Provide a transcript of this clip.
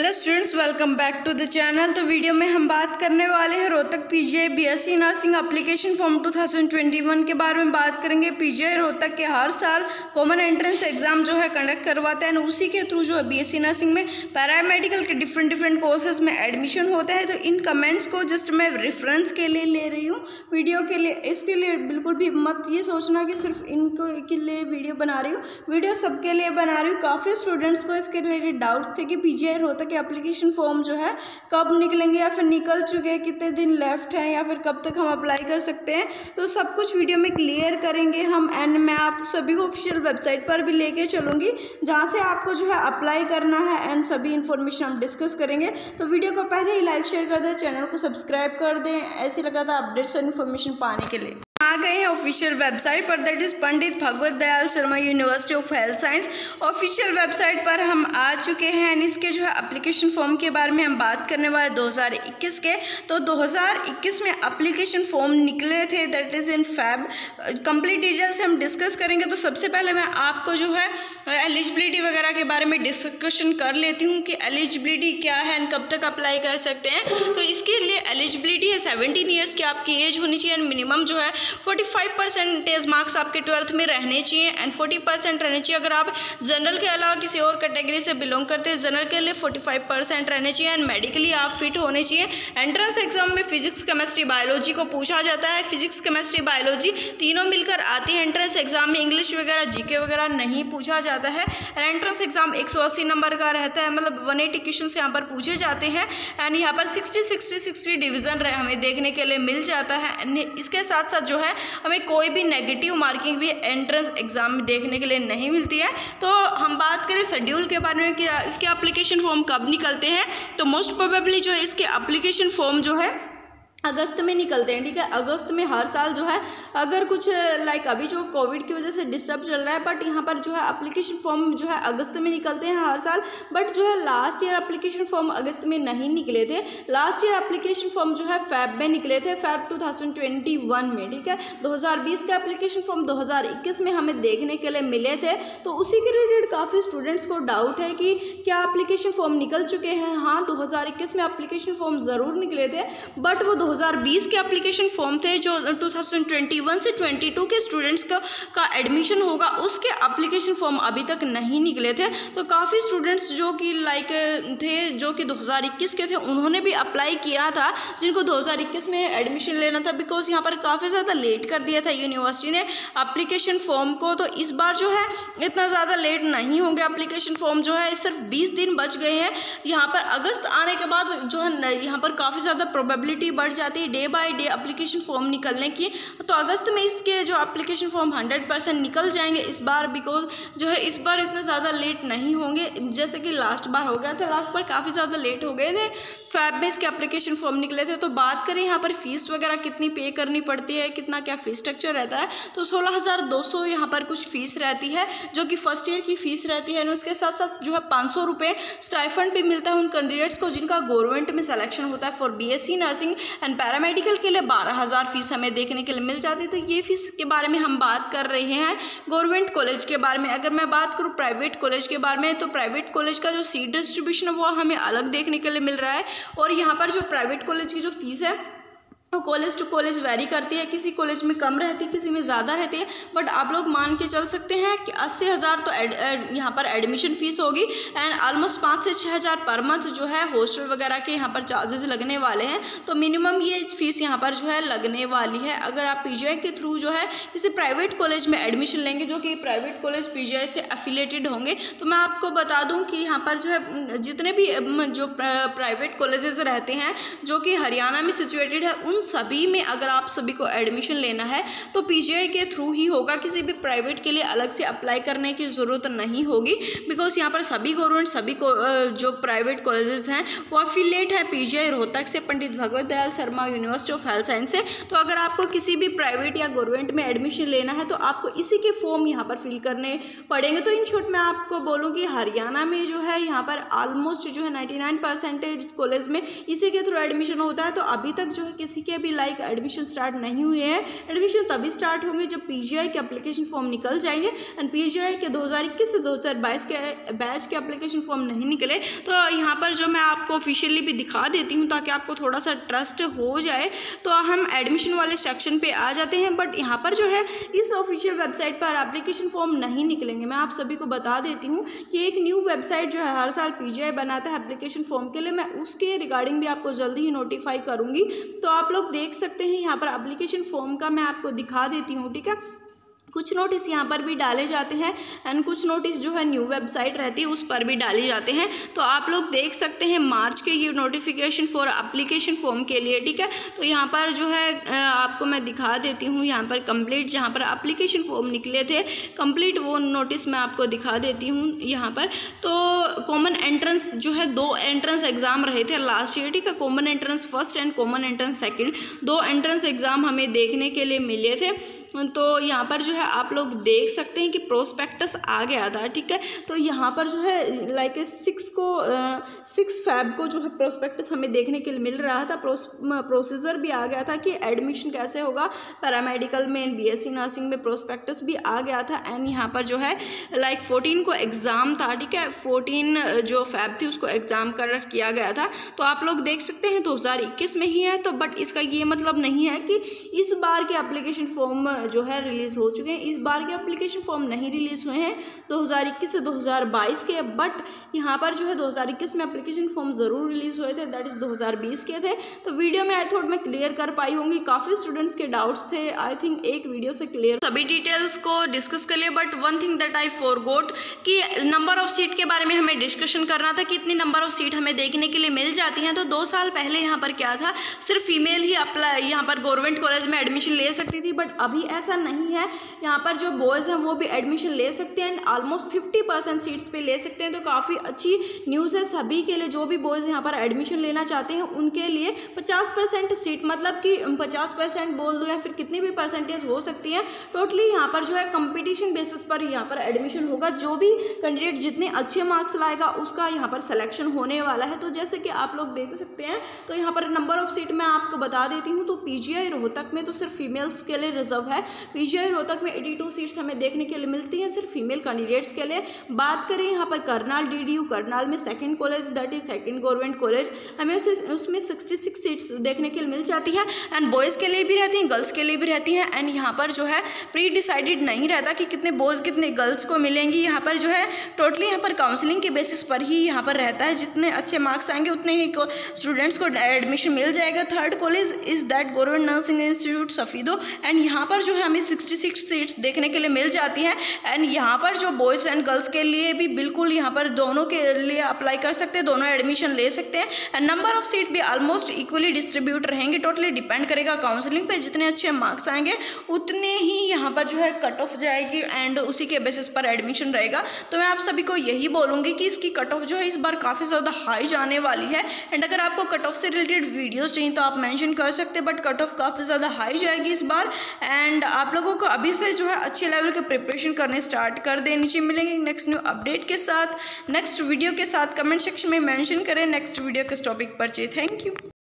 Hello students, welcome back to the channel. तो video में हम बात करने वाले हैं Rohtak PGI BSc nursing application form 2021 के बारे में बात करेंगे। पीजीआई रोहतक के हर साल कॉमन एंट्रेंस एग्जाम जो है कंडक्ट करवाते हैं, उसी के थ्रू जो है बीएससी नर्सिंग में पैरामेडिकल के डिफरेंट कोर्सेज में एडमिशन होता है। तो इन कमेंट्स को जस्ट मैं रेफरेंस के लिए ले रही हूँ वीडियो के लिए। इसके लिए बिल्कुल भी मत ये सोचना कि सिर्फ इनको के लिए वीडियो बना रही हूँ, वीडियो सबके लिए बना रही हूँ। काफ़ी स्टूडेंट्स को इसके रिलेटेड डाउट थे कि पीजीआई रोहतक के एप्लीकेशन फॉर्म जो है कब निकलेंगे या फिर निकल चुके हैं, कितने दिन लेफ्ट हैं या फिर कब तक हम अप्लाई कर सकते हैं। तो सब कुछ वीडियो में क्लियर करेंगे हम, एंड मैं आप सभी को ऑफिशियल वेबसाइट पर भी लेके चलूँगी जहाँ से आपको जो है अप्लाई करना है, एंड सभी इन्फॉर्मेशन हम डिस्कस करेंगे। तो वीडियो को पहले ही लाइक शेयर कर दें, चैनल को सब्सक्राइब कर दें ऐसे लगातार अपडेट्स और इन्फॉर्मेशन पाने के लिए। आ गए हैं ऑफिशियल वेबसाइट पर, that is Pandit Bhagwat Dayal Sharma University of Health Science. Official website पर हम आ चुके हैं, एंड इसके जो है एप्लीकेशन फॉर्म के बारे में हम बात करने वाले 2021 के। तो 2021 में एप्लीकेशन फॉर्म निकले थे, that is in Feb. Complete details हम डिस्कस करेंगे। तो सबसे पहले मैं आपको जो है एलिजिबिलिटी वगैरह के बारे में डिस्कशन कर लेती हूँ कि एलिजिबिलिटी क्या है एंड कब तक अप्लाई कर सकते हैं। तो इसके लिए एलिजिबिलिटी है 17 ईयर्स की आपकी एज होनी चाहिए, एंड मिनिमम जो है 45% मार्क्स आपके 12th में रहने चाहिए, एंड 40% रहने चाहिए अगर आप जनरल के अलावा किसी और कैटेगरी से बिलोंग करते हैं। जनरल के लिए 45% रहने चाहिए, एंड मेडिकली आप फिट होने चाहिए। एंट्रेंस एग्जाम में फिजिक्स केमिस्ट्री बायोलॉजी को पूछा जाता है। फिजिक्स केमिस्ट्री बायोलॉजी तीनों मिलकर आती है एंट्रेंस एग्जाम में। इंग्लिश वगैरह जीके वगैरह नहीं पूछा जाता है। एंट्रेंस एग्जाम 180 नंबर का रहता है, मतलब 180 क्वेश्चन यहाँ पर पूछे जाते हैं, एंड यहाँ पर 60 डिवीजन हमें देखने के लिए मिल जाता है। इसके साथ साथ जो है हमें कोई भी नेगेटिव मार्किंग भी एंट्रेंस एग्जाम में देखने के लिए नहीं मिलती है। तो हम बात करें शेड्यूल के बारे में कि इसके एप्लीकेशन फॉर्म कब निकलते हैं, तो मोस्ट प्रोबेबली जो है इसके एप्लीकेशन फॉर्म जो है अगस्त में निकलते हैं। ठीक है, अगस्त में हर साल जो है, अगर कुछ लाइक अभी जो कोविड की वजह से डिस्टर्ब चल रहा है, बट यहाँ पर जो है एप्लीकेशन फॉर्म जो है अगस्त में निकलते हैं हर साल। बट जो है लास्ट ईयर एप्लीकेशन फॉर्म अगस्त में नहीं निकले थे। लास्ट ईयर एप्लीकेशन फॉर्म जो है फैब में निकले थे, फैब 2021 में। ठीक है, 2020 का एप्लीकेशन फॉर्म 2021 में हमें देखने के लिए मिले थे। तो उसी के रिलेटेड काफ़ी स्टूडेंट्स को डाउट है कि क्या एप्लीकेशन फॉर्म निकल चुके हैं। हाँ, 2021 में एप्लीकेशन फॉर्म ज़रूर निकले थे, बट वो 2020 के एप्लीकेशन फॉर्म थे जो 2021 से 22 के स्टूडेंट्स का एडमिशन होगा, उसके एप्लीकेशन फॉर्म अभी तक नहीं निकले थे। तो काफ़ी स्टूडेंट्स जो कि लाइक थे, जो कि 2021 के थे, उन्होंने भी अप्लाई किया था, जिनको 2021 में एडमिशन लेना था, बिकॉज यहाँ पर काफ़ी ज़्यादा लेट कर दिया था यूनिवर्सिटी ने एप्लीकेशन फॉर्म को। तो इस बार जो है इतना ज़्यादा लेट नहीं होंगे। एप्लीकेशन फॉर्म जो है सिर्फ 20 दिन बच गए हैं। यहाँ पर अगस्त आने के बाद जो है यहाँ पर काफ़ी ज़्यादा प्रोबेबिलिटी बढ़ जाती है day by day application form निकलने की। तो अगस्त में इसके जो एप्लीकेशन फॉर्म 100% निकल जाएंगे इस बार, बिकॉज जो है इस बार इतना ज़्यादा लेट नहीं होंगे जैसे कि लास्ट बार हो गया था। लास्ट बार काफ़ी ज़्यादा लेट हो गए थे, फैब में इसके एप्लीकेशन फॉर्म निकले थे। तो बात करें यहाँ पर फीस वगैरह कितनी पे करनी पड़ती है, कितना क्या फीस स्ट्रक्चर रहता है, तो 16,200 यहाँ पर कुछ फीस रहती है, जो कि फर्स्ट ईयर की फीस रहती है। उसके साथ साथ जो है 500 रुपये स्टाइफंड भी मिलता है उन कैंडिडेट्स को जिनका गवर्नमेंट में सिलेक्शन होता है for BSc nursing, and paramedical के लिए 12,000 फीस हमें देखने के लिए मिल जाती है। तो ये फीस के बारे में हम बात कर रहे हैं गवर्नमेंट कॉलेज के बारे में। अगर मैं बात करूँ प्राइवेट कॉलेज के बारे में, तो प्राइवेट कॉलेज का जो सीट डिस्ट्रीब्यूशन है वो हमें अलग देखने के लिए मिल रहा है। और यहाँ पर जो प्राइवेट कॉलेज की जो फीस है वो कॉलेज टू कॉलेज वेरी करती है, किसी कॉलेज में कम रहती है, किसी में ज़्यादा रहती है। बट आप लोग मान के चल सकते हैं कि 80,000 तो यहाँ पर एडमिशन फ़ीस होगी, एंड ऑलमोस्ट 5 से 6,000 पर मंथ जो है हॉस्टल वगैरह के यहाँ पर चार्जेस लगने वाले हैं। तो मिनिमम ये फीस यहाँ पर जो है लगने वाली है। अगर आप पीजीआई के थ्रू जो है किसी प्राइवेट कॉलेज में एडमिशन लेंगे, जो कि प्राइवेट कॉलेज पीजीआई से एफिलेटेड होंगे, तो मैं आपको बता दूँ कि यहाँ पर जो है जितने भी जो प्राइवेट कॉलेजेस रहते हैं जो कि हरियाणा में सिचुएटेड है, उन सभी में अगर आप सभी को एडमिशन लेना है तो पीजीआई के थ्रू ही होगा। किसी भी प्राइवेट के लिए अलग से अप्लाई करने की ज़रूरत नहीं होगी, बिकॉज यहाँ पर सभी गवर्नमेंट सभी को जो प्राइवेट कॉलेजेस हैं वो अफिलिएट है पीजीआई रोहतक से, Pandit Bhagwat Dayal Sharma University of Health Science से। तो अगर आपको किसी भी प्राइवेट या गवर्नमेंट में एडमिशन लेना है तो आपको इसी के फॉर्म यहाँ पर फिल करने पड़ेंगे। तो इन शॉर्ट मैं आपको बोलूँ कि हरियाणा में जो है यहाँ पर ऑलमोस्ट जो है 99% कॉलेज में इसी के थ्रू एडमिशन होता है। तो अभी तक जो है किसी के अभी एडमिशन स्टार्ट नहीं हुए हैं। एडमिशन तभी स्टार्ट होंगे जब पीजीआई के एप्लीकेशन फॉर्म निकल जाएंगे एंड पीजीआई के 2021 से 2022 के बैच के एप्लीकेशन फॉर्म नहीं निकले तो यहाँ पर जो मैं आपको ऑफिशियली भी दिखा देती हूँ ताकि आपको थोड़ा सा ट्रस्ट हो जाए। तो हम एडमिशन वाले सेक्शन पे आ जाते हैं, बट यहाँ पर जो है इस ऑफिशियल वेबसाइट पर एप्लीकेशन फॉर्म नहीं निकलेंगे। मैं आप सभी को बता देती हूँ कि एक न्यू वेबसाइट जो है हर साल पीजीआई बनाता है एप्लीकेशन फॉर्म के लिए, मैं उसके रिगार्डिंग भी आपको जल्दी ही नोटिफाई करूँगी। तो आप लोग देख सकते हैं यहाँ पर एप्लीकेशन फॉर्म का मैं आपको दिखा देती हूँ, ठीक है। कुछ नोटिस यहाँ पर भी डाले जाते हैं एंड कुछ नोटिस जो है न्यू वेबसाइट रहती है उस पर भी डाले जाते हैं। तो आप लोग देख सकते हैं मार्च के ये नोटिफिकेशन फॉर एप्लीकेशन फॉर्म के लिए, ठीक है। तो यहाँ पर जो है आपको मैं दिखा देती हूँ, यहाँ पर कंप्लीट जहाँ पर एप्लीकेशन फॉर्म निकले थे कंप्लीट वो नोटिस मैं आपको दिखा देती हूँ यहाँ पर। तो कॉमन एंट्रेंस जो है 2 एंट्रेंस एग्ज़ाम रहे थे लास्ट ईयर, ठीक है। Common entrance first and common entrance second, 2 entrance exam हमें देखने के लिए मिले थे। तो यहाँ पर जो है आप लोग देख सकते हैं कि प्रोस्पेक्टस आ गया था, ठीक है। तो यहाँ पर जो है लाइक 6 फ़ैब को जो है प्रोस्पेक्टस हमें देखने के लिए मिल रहा था। प्रोसीजर भी आ गया था कि एडमिशन कैसे होगा पैरामेडिकल में, बीएससी नर्सिंग में प्रोस्पेक्टस भी आ गया था। एंड यहाँ पर जो है लाइक 14 को एग्ज़ाम था, ठीक है। 14 जो फ़ैब थी उसको एग्ज़ाम कंडक्ट किया गया था। तो आप लोग देख सकते हैं 2021 में ही है। तो बट इसका ये मतलब नहीं है कि इस बार के एप्लीकेशन फॉर्म जो है रिलीज़ हो चुके हैं। इस बार के एप्लीकेशन फॉर्म नहीं रिलीज़ हुए हैं 2021 से 2022 के, बट यहाँ पर जो है 2021 में एप्लीकेशन फॉर्म ज़रूर रिलीज़ हुए थे, दैट इज़ 2020 के थे। तो वीडियो में आई थॉट मैं क्लियर कर पाई होंगी, काफ़ी स्टूडेंट्स के डाउट्स थे, आई थिंक एक वीडियो से क्लियर सभी डिटेल्स को डिस्कस कर लिए। But one thing that I forgot कि नंबर ऑफ सीट के बारे में हमें डिस्कशन करना था, कितनी नंबर ऑफ सीट हमें देखने के लिए मिल जाती हैं। तो 2 साल पहले यहाँ पर क्या था, सिर्फ फीमेल ही अप्लाई यहाँ पर गवर्नमेंट कॉलेज में एडमिशन ले सकती थी, बट अभी ऐसा नहीं है। यहाँ पर जो बॉयज़ हैं वो भी एडमिशन ले सकते हैं एंड ऑलमोस्ट 50% सीट्स पे ले सकते हैं। तो काफ़ी अच्छी न्यूज़ है सभी के लिए, जो भी बॉयज़ यहाँ पर एडमिशन लेना चाहते हैं उनके लिए 50% सीट, मतलब कि 50% बोल दो या फिर कितनी भी परसेंटेज हो सकती है, टोटली यहाँ पर जो है कंपटीशन बेसिस पर यहाँ पर एडमिशन होगा। जो भी कैंडिडेट जितने अच्छे मार्क्स लाएगा उसका यहाँ पर सिलेक्शन होने वाला है। तो जैसे कि आप लोग देख सकते हैं, तो यहाँ पर नंबर ऑफ सीट मैं आपको बता देती हूँ। तो पीजीआई रोहतक में तो सिर्फ फीमेल्स के लिए रिजर्व है। पीजीआई रोहतक में 82 सीट्स हमें देखने के लिए मिलती हैं सिर्फ फीमेल कैंडिडेट्स के लिए। बात करें यहाँ पर करनाल डीडीयू, करनाल में second college that is second government college, हमें उसमें 66 सीट्स देखने के लिए मिल जाती है एंड बॉयज़ के लिए भी रहती हैं, गर्ल्स के लिए भी रहती हैं। एंड यहाँ पर जो है प्री डिसाइडेड नहीं रहता कि कितने बॉयज़ कितने गर्ल्स को मिलेंगी। यहाँ पर जो है टोटली यहाँ पर काउंसलिंग के बेसिस पर ही यहाँ पर रहता है, जितने अच्छे मार्क्स आएंगे उतने ही स्टूडेंट्स को एडमिशन मिल जाएगा। Third college is that government nursing institute Safidon and यहाँ पर जो है हमें 66 सीट्स देखने के लिए मिल जाती हैं। एंड यहाँ पर जो बॉयज़ एंड गर्ल्स के लिए भी बिल्कुल यहाँ पर दोनों के लिए अप्लाई कर सकते हैं, दोनों एडमिशन ले सकते हैं। एंड नंबर ऑफ सीट भी ऑलमोस्ट इक्वली डिस्ट्रीब्यूट रहेंगे, टोटली डिपेंड करेगा काउंसलिंग पे, जितने अच्छे मार्क्स आएंगे उतने ही यहाँ पर जो है कट ऑफ जाएगी एंड उसी के बेसिस पर एडमिशन रहेगा। तो मैं आप सभी को यही बोलूँगी कि इसकी कट ऑफ जो है इस बार काफ़ी ज़्यादा हाई जाने वाली है। एंड अगर आपको कट ऑफ से रिलेटेड वीडियोज़ चाहिए तो आप मैंशन कर सकते हैं, बट कट ऑफ काफ़ी ज़्यादा हाई जाएगी इस बार। एंड आप लोगों को अभी से जो है अच्छे लेवल के प्रिपरेशन करने स्टार्ट कर दें। नीचे मिलेंगे नेक्स्ट न्यू अपडेट के साथ, नेक्स्ट वीडियो के साथ। कमेंट सेक्शन में मेंशन करें नेक्स्ट वीडियो किस टॉपिक पर चाहिए। Thank you.